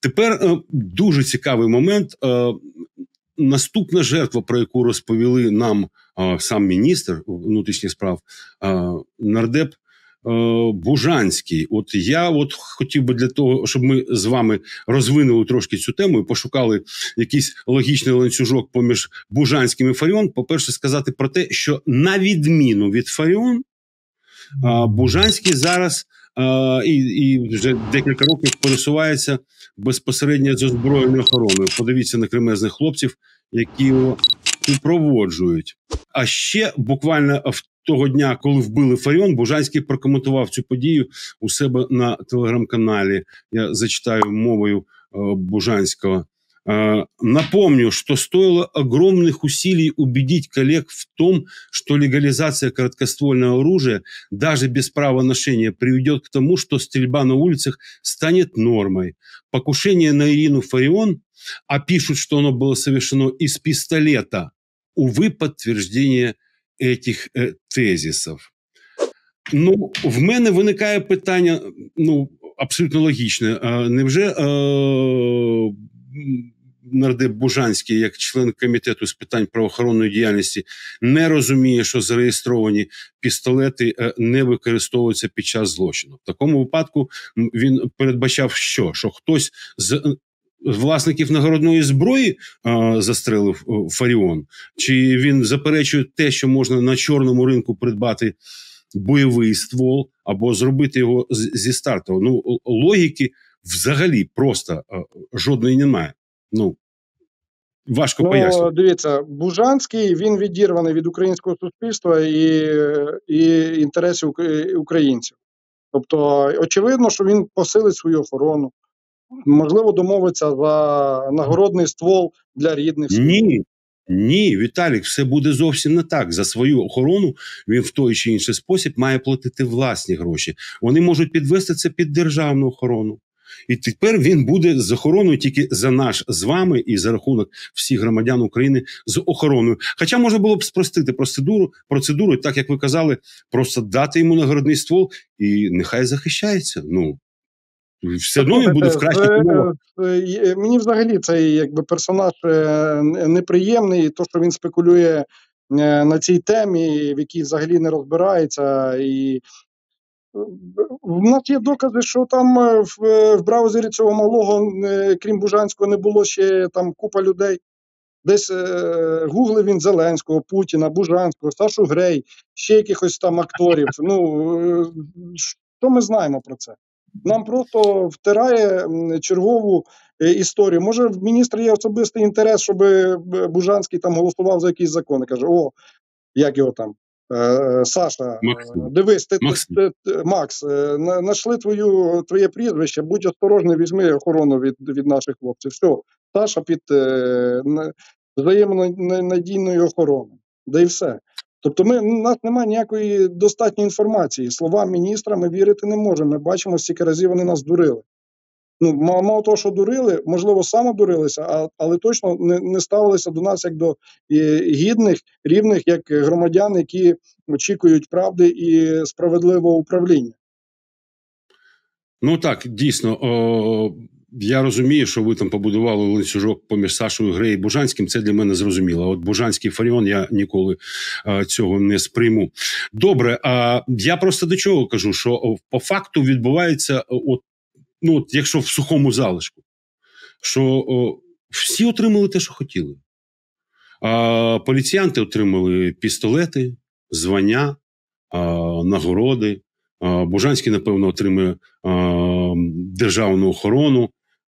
Тепер дуже цікавий момент. Наступна жертва, про яку розповіли нам сам міністр внутрішніх справ, нардеп Бужанський. От я хотів би для того, щоб ми з вами розвинули трошки цю тему і пошукали якийсь логічний ланцюжок поміж Бужанським і Фаріон. По-перше, сказати про те, що на відміну від Фаріон, Бужанський зараз і вже декілька років пересувається безпосередньо з озброєною охороною. Подивіться на кремезних хлопців, які його супроводжують. А ще буквально в того дня, коли вбили Фаріон, Бужанський прокоментував цю подію у себе на телеграм-каналі. Я зачитаю мовою Бужанского. Напомню, что стоило огромных усилий убедить коллег в том, что легализация короткоствольного оружия даже без права ношения приведет к тому, что стрельба на улицах станет нормой. Покушение на Ирину Фарион, а пишут, что оно было совершено из пистолета. Увы, подтверждение этих тезисів. Ну, в мене виникає питання, абсолютно логічне. Невже нардеп Бужанський, як член комітету з питань правоохоронної діяльності, не розуміє, що зареєстровані пістолети не використовуються під час злочину? В такому випадку він передбачав що? Що хтось з власників нагородної зброї застрелив Фаріон? Чи він заперечує те, що можна на чорному ринку придбати бойовий ствол або зробити його зі старту? Логіки взагалі просто жодної немає. Важко пояснити. Дивіться, Бужанський, він відірваний від українського суспільства і інтересів українців. Тобто, очевидно, що він посилить свою охорону. Можливо, домовиться за нагородний ствол для рідних. Ні, Віталік, все буде зовсім не так. За свою охорону він в той чи інший спосіб має платити власні гроші. Вони можуть підвести це під державну охорону. І тепер він буде з охороною тільки за наш з вами і за рахунок всіх громадян України з охороною. Хоча можна було б спростити процедуру, так як ви казали, просто дати йому нагородний ствол і нехай захищається. Все одно він буде в кращих умовах. Мені взагалі цей персонаж неприємний, то, що він спекулює на цій темі, в якій взагалі не розбирається. І в нас є докази, що там в браузері цього малого, крім Бужанського, не було ще там купа людей. Десь гуглив він Зеленського, Путіна, Бужанського, Сашу Грей, ще якихось там акторів. Що ми знаємо про це? Нам просто втирає чергову історію. Може, в міністра є особистий інтерес, щоб Бужанський там голосував за якісь закони. Каже, як його там, Саша, дивись, Макс, знайшли твоє прізвище, будь осторожний, візьми охорону від наших хлопців. Все, Саша під взаємонадійною охороною. Да і все. Тобто у нас немає ніякої достатньої інформації. Словам міністра ми вірити не можемо. Ми бачимо, скільки разів вони нас дурили. Мало того, що дурили, можливо, самодурилися, але точно не ставилися до нас як до гідних, рівних, як громадян, які очікують правди і справедливого управління. Так, дійсно. Я розумію, що ви там побудували ланцюжок поміж Сашою Грей і Бужанським, це для мене зрозуміло. От Бужанський Фаріон, я ніколи цього не сприйму. Добре, я просто до чого кажу, що по факту відбувається, якщо в сухому залишку, що всі отримали те, що хотіли. Поліціянти отримали пістолети, звання, нагороди. Бужанський, напевно, отримує державну охорону.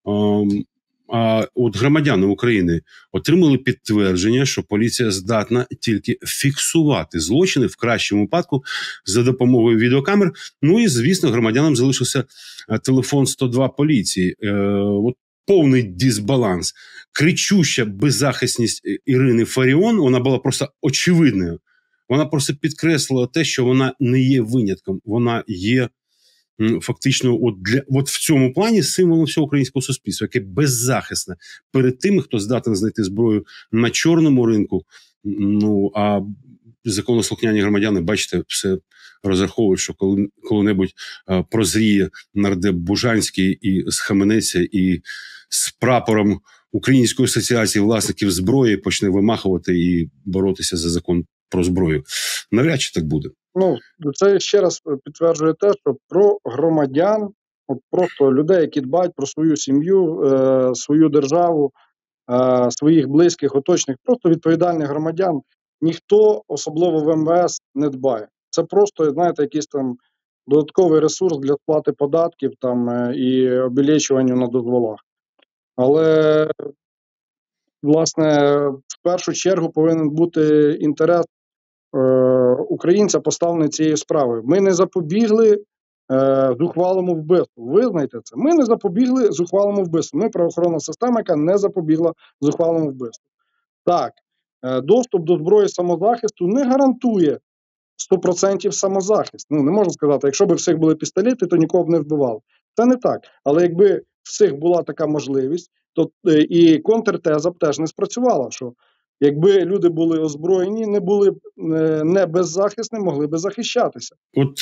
А от громадяни України отримали підтвердження, що поліція здатна тільки фіксувати злочини в кращому випадку за допомогою відеокамер. І, звісно, громадянам залишився телефон 102 поліції. Повний дисбаланс. Кричуща беззахисність Ірини Фаріон, вона була просто очевидною. Вона просто підкреслила те, що вона не є винятком. Вона є фактично в цьому плані символом всього українського суспільства, яке беззахисне перед тими, хто здатен знайти зброю на чорному ринку. А законослухняні громадяни, бачите, все розраховують, що коли-небудь прозріє нардеп Бужанський і схаменеться, і з прапором Української асоціації власників зброї почне вимахувати і боротися за закон про зброю. Навряд чи так буде. Ну, це ще раз підтверджує те, що про громадян, от просто людей, які дбають про свою сім'ю, свою державу, своїх близьких, оточних, просто відповідальних громадян, ніхто, особливо в МВС, не дбає. Це просто, знаєте, якийсь там додатковий ресурс для сплати податків там і обілечування на дозволах. Але, власне, в першу чергу повинен бути інтерес українця поставлений цією справою. Ми не запобігли зухвалому вбивству. Ви знаєте це. Ми не запобігли зухвалому вбивству. Ми правоохоронна система, яка не запобігла зухвалому вбивству. Так, доступ до зброї самозахисту не гарантує 100% самозахист. Ну, не можна сказати, якщо б у всіх були пістолети, то нікого б не вбивали. Це не так. Але якби всіх була така можливість, то і контртеза б теж не спрацювала, що якби люди були озброєні, не були не беззахисні, могли би захищатися.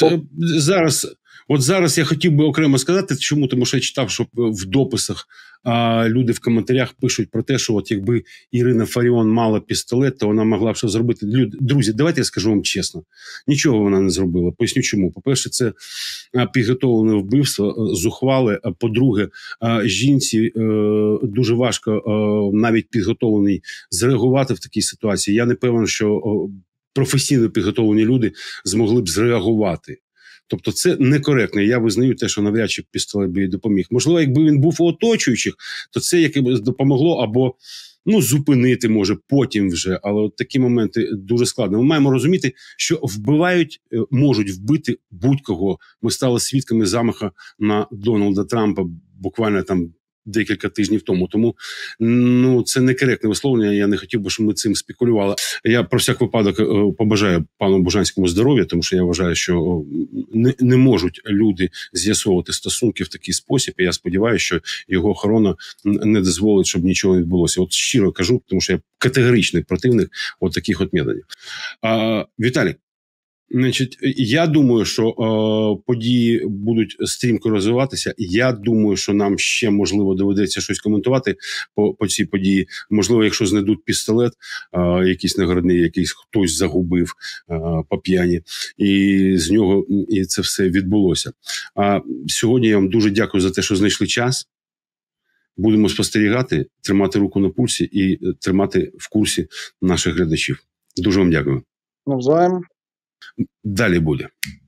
От зараз я хотів би окремо сказати, чому, тому що я читав, що в дописах люди в коментарях пишуть про те, що от якби Ірина Фаріон мала пістолет, то вона могла б що зробити. Друзі, давайте я скажу вам чесно, нічого вона не зробила. Поясню чому. По-перше, це підготовлене вбивство, зухвале. А по-друге, жінці дуже важко навіть підготовленій зреагувати в такій ситуації. Я не певен, що професійно підготовлені люди змогли б зреагувати. Тобто це некоректно. Я визнаю те, що навряд чи пістолет би їй допоміг. Можливо, якби він був у оточуючих, то це якби допомогло або зупинити може потім вже. Але от такі моменти дуже складно. Ми маємо розуміти, що можуть вбити будь-кого. Ми стали свідками замаху на Дональда Трампа буквально там декілька тижнів тому. Тому це некоректне висловлення, я не хотів би, щоб ми цим спекулювали. Я про всяк випадок побажаю пану Бужанському здоров'я, тому що я вважаю, що не можуть люди з'ясовувати стосунки в такий спосіб, і я сподіваюся, що його охорона не дозволить, щоб нічого не відбулося. От щиро кажу, тому що я категоричний противник от таких от методів. Віталій, значить, я думаю, що події будуть стрімко розвиватися. Я думаю, що нам ще, можливо, доведеться щось коментувати по цій події. Можливо, якщо знайдуть пістолет, якийсь нагородний, якийсь хтось загубив по п'яні, і з нього і це все відбулося. Сьогодні я вам дуже дякую за те, що знайшли час. Будемо спостерігати, тримати руку на пульсі і тримати в курсі наших глядачів. Дуже вам дякую. Навзаєм. Далі буде.